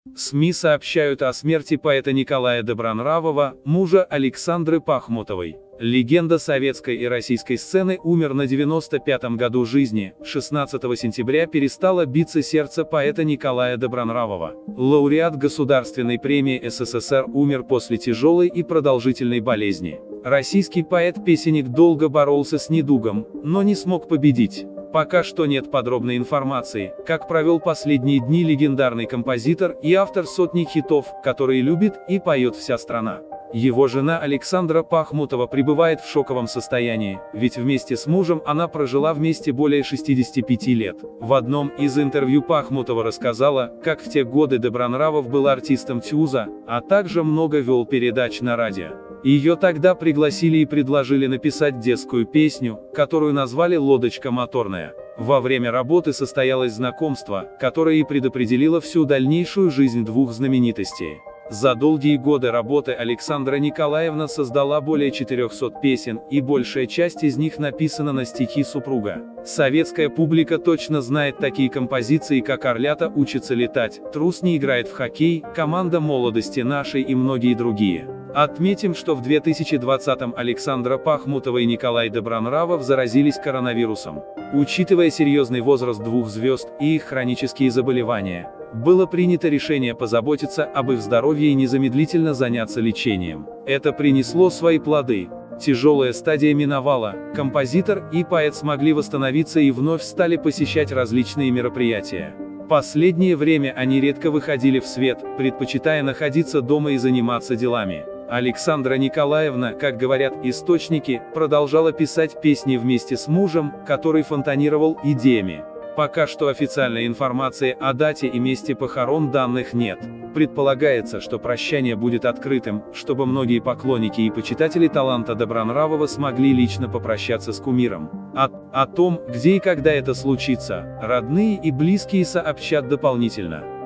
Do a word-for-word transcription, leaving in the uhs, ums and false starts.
СМИ сообщают о смерти поэта Николая Добронравова, мужа Александры Пахмутовой. Легенда советской и российской сцены умер на девяносто пятом году жизни. шестнадцатого сентября перестало биться сердце поэта Николая Добронравова. Лауреат Государственной премии СССР умер после тяжелой и продолжительной болезни. Российский поэт-песенник долго боролся с недугом, но не смог победить. Пока что нет подробной информации, как провел последние дни легендарный композитор и автор сотни хитов, которые любит и поет вся страна. Его жена Александра Пахмутова пребывает в шоковом состоянии, ведь вместе с мужем она прожила вместе более шестидесяти пяти лет. В одном из интервью Пахмутова рассказала, как в те годы Добронравов был артистом ТЮЗа, а также много вел передач на радио. Ее тогда пригласили и предложили написать детскую песню, которую назвали «Лодочка моторная». Во время работы состоялось знакомство, которое и предопределило всю дальнейшую жизнь двух знаменитостей. За долгие годы работы Александра Николаевна создала более четырёхсот песен, и большая часть из них написана на стихи супруга. Советская публика точно знает такие композиции, как «Орлята учатся летать», «Трус не играет в хоккей», «Команда молодости нашей» и многие другие. Отметим, что в две тысячи двадцатом Александра Пахмутова и Николай Добронравов заразились коронавирусом. Учитывая серьезный возраст двух звезд и их хронические заболевания, было принято решение позаботиться об их здоровье и незамедлительно заняться лечением. Это принесло свои плоды. Тяжелая стадия миновала, композитор и поэт смогли восстановиться и вновь стали посещать различные мероприятия. Последнее время они редко выходили в свет, предпочитая находиться дома и заниматься делами. Александра Николаевна, как говорят источники, продолжала писать песни вместе с мужем, который фонтанировал идеями. Пока что официальной информации о дате и месте похорон данных нет. Предполагается, что прощание будет открытым, чтобы многие поклонники и почитатели таланта Добронравова смогли лично попрощаться с кумиром. О, о том, где и когда это случится, родные и близкие сообщат дополнительно.